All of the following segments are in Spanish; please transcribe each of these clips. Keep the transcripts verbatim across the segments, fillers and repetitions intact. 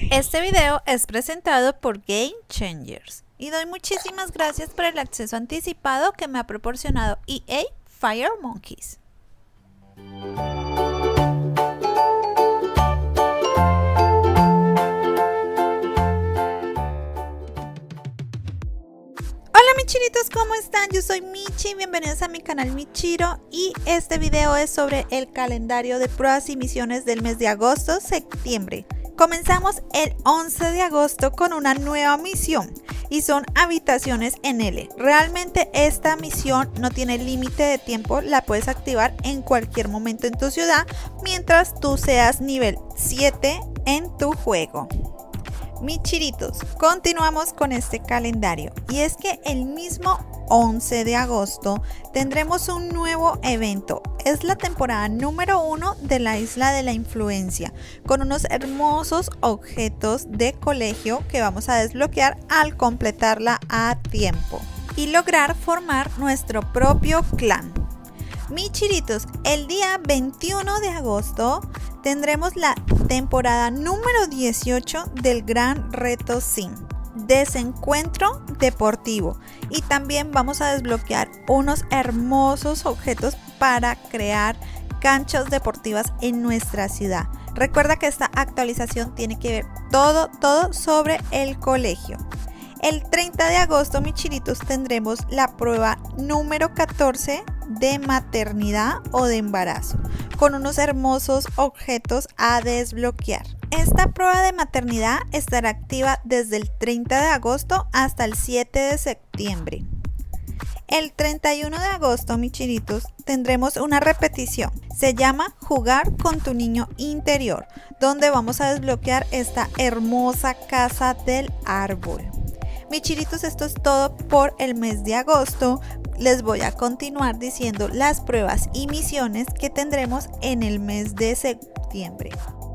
Este video es presentado por Game Changers y doy muchísimas gracias por el acceso anticipado que me ha proporcionado E A Fire Monkeys. Hola mis chinitos, ¿cómo están? Yo soy Michi, bienvenidos a mi canal Michiro y este video es sobre el calendario de pruebas y misiones del mes de agosto-septiembre. Comenzamos el once de agosto con una nueva misión y son habitaciones en L. Realmente esta misión no tiene límite de tiempo, la puedes activar en cualquier momento en tu ciudad mientras tú seas nivel siete en tu juego. Mis chiritos, continuamos con este calendario y es que el mismo once de agosto tendremos un nuevo evento. Es la temporada número uno de la Isla de la Influencia con unos hermosos objetos de colegio que vamos a desbloquear al completarla a tiempo y lograr formar nuestro propio clan. Mis chiritos, el día veintiuno de agosto tendremos la temporada número dieciocho del Gran Reto Sim, Desencuentro Deportivo, y también vamos a desbloquear unos hermosos objetos para crear canchas deportivas en nuestra ciudad. Recuerda que esta actualización tiene que ver todo, todo sobre el colegio. El treinta de agosto, mis chiritos, tendremos la prueba número catorce de maternidad o de embarazo, con unos hermosos objetos a desbloquear. Esta prueba de maternidad estará activa desde el treinta de agosto hasta el siete de septiembre. El treinta y uno de agosto, mis chiritos, tendremos una repetición. Se llama Jugar con tu niño interior, donde vamos a desbloquear esta hermosa casa del árbol. Mis chiritos, esto es todo por el mes de agosto. Les voy a continuar diciendo las pruebas y misiones que tendremos en el mes de septiembre.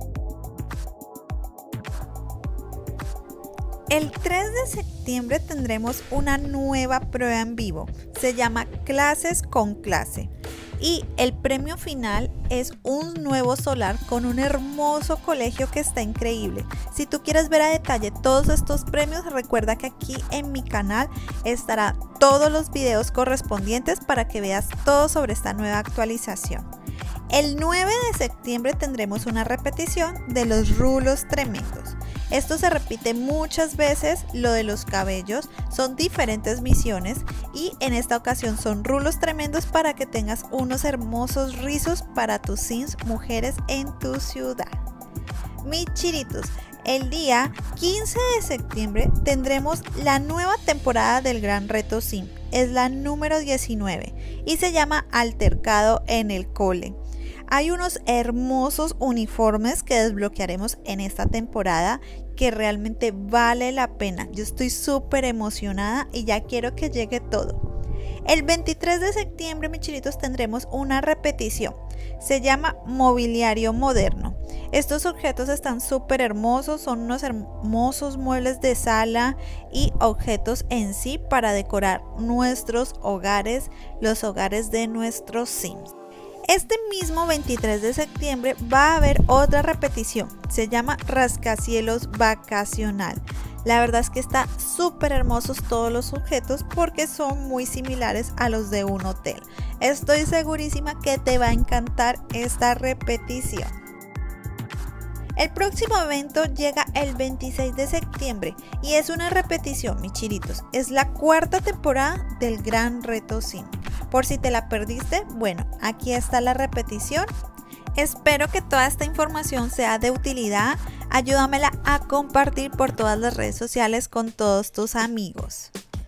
El tres de septiembre tendremos una nueva prueba en vivo. Se llama Clases con Clase. Y el premio final es un nuevo solar con un hermoso colegio que está increíble. Si tú quieres ver a detalle todos estos premios, recuerda que aquí en mi canal estará todos los videos correspondientes para que veas todo sobre esta nueva actualización. El nueve de septiembre tendremos una repetición de los rulos tremendos. Esto se repite muchas veces, lo de los cabellos, son diferentes misiones y en esta ocasión son rulos tremendos para que tengas unos hermosos rizos para tus sims mujeres en tu ciudad. Mis chiritos, el día quince de septiembre tendremos la nueva temporada del Gran Reto Sim, es la número diecinueve y se llama Altercado en el Cole. Hay unos hermosos uniformes que desbloquearemos en esta temporada que realmente vale la pena. Yo estoy súper emocionada y ya quiero que llegue todo. El veintitrés de septiembre, mis chiritos, tendremos una repetición. Se llama Mobiliario Moderno. Estos objetos están súper hermosos, son unos hermosos muebles de sala y objetos en sí para decorar nuestros hogares, los hogares de nuestros sims. Este mismo veintitrés de septiembre va a haber otra repetición, se llama Rascacielos Vacacional. La verdad es que está súper hermosos todos los objetos porque son muy similares a los de un hotel. Estoy segurísima que te va a encantar esta repetición. El próximo evento llega el veintiséis de septiembre y es una repetición, mis chiritos. Es la cuarta temporada del Gran Reto Sim. Por si te la perdiste, bueno, aquí está la repetición. Espero que toda esta información sea de utilidad. Ayúdamela a compartir por todas las redes sociales con todos tus amigos.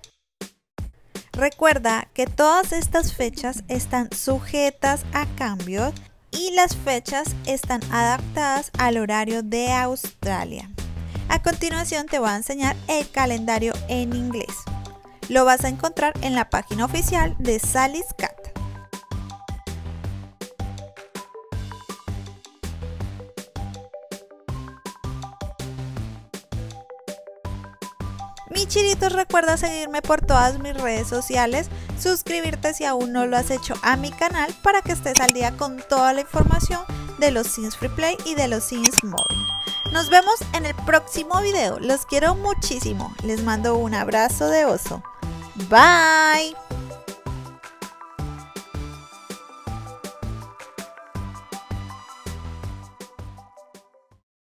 Recuerda que todas estas fechas están sujetas a cambios y las fechas están adaptadas al horario de Australia. A continuación te voy a enseñar el calendario en inglés. Lo vas a encontrar en la página oficial de Sally's Cat. Mis chiritos, recuerda seguirme por todas mis redes sociales, suscribirte si aún no lo has hecho a mi canal para que estés al día con toda la información de los Sims Free Play y de los Sims Móvil. Nos vemos en el próximo video. Los quiero muchísimo. Les mando un abrazo de oso. Bye.